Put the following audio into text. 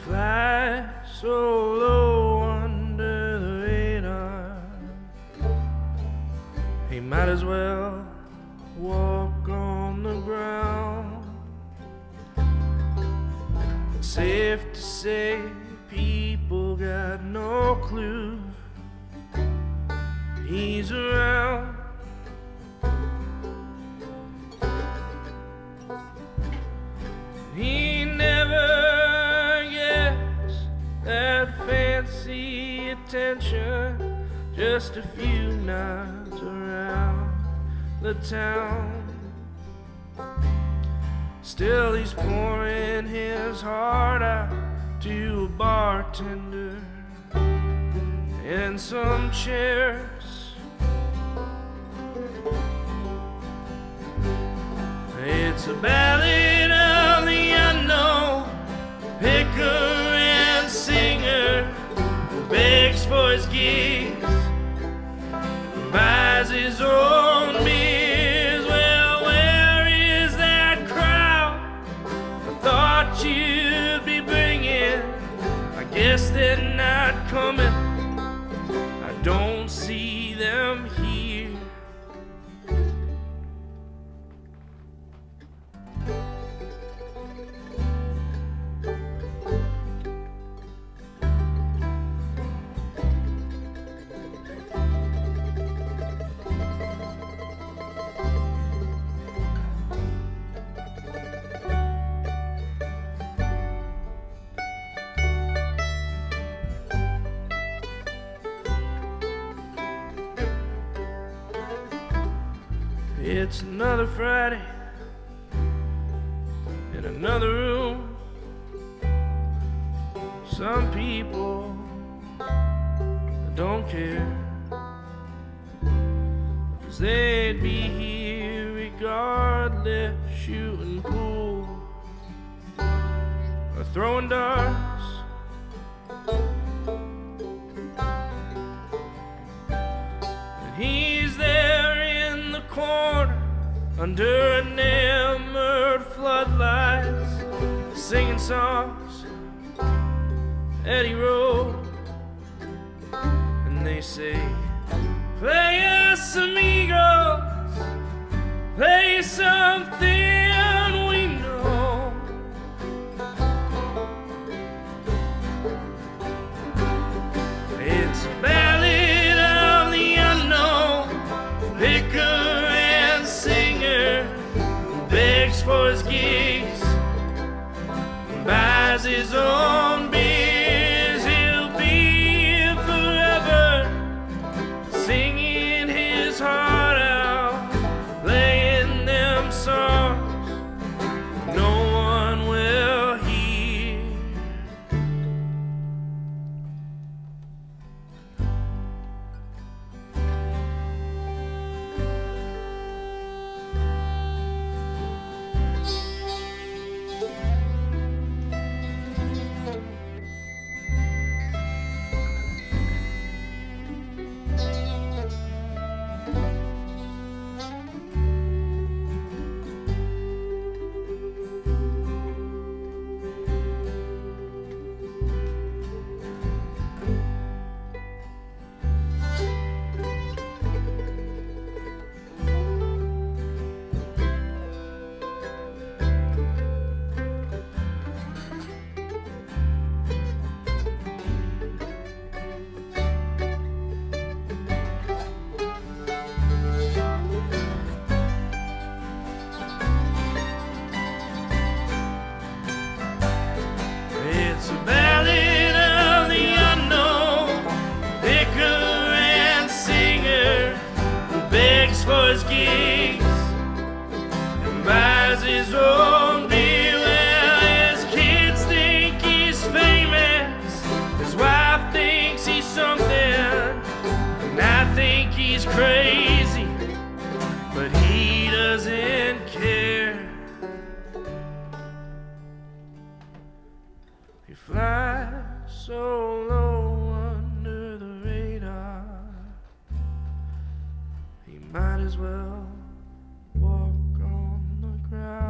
fly so low under the radar, he might as well walk on the ground. It's safe to say people got no clue he's around. He never gets that fancy attention, just a few nods around the town. Still he's pouring his heart out to a bartender and some chairs. It's a ballad of the unknown picker and singer who begs for his gigs, buys his own beers. Well, where is that crowd I thought you'd be bringing? I guess they're not coming. I don't see them here. It's another Friday in another room. Some people don't care, 'cause they'd be here regardless, shooting pool or throwing darts. And he's there in the corner under enamored floodlights, singing songs that he wrote. And they say, play us amigos, play something we know. It's a ballad of the unknown picker and singer who begs for his gigs and buys his own beers. He'll be here forever, singing his heart out, playing them songs no one will hear. It's a ballad of the unknown picker and singer who begs for his gigs and buys his own beer. Well, his kids think he's famous, his wife thinks he's something, and I think he's crazy, but he doesn't care. He flies so low under the radar, he might as well walk on the ground.